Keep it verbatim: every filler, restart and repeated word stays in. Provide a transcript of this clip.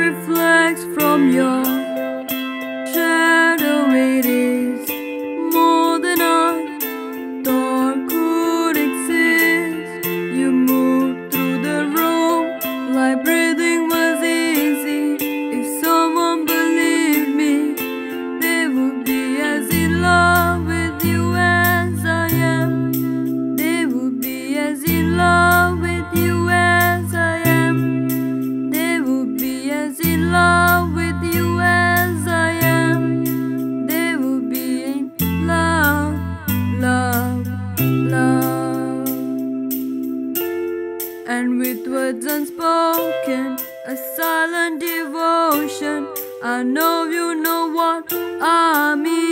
reflects from your shadow. It is more than I thought could exist. You moved through the room like breathing was easy. If someone believed me, they would be as in love with you as I am. They would be as in love with you as I am. They would be as in love with you as I am. They would be in love, love, love. And with words unspoken, a silent devotion, I know you know what I mean.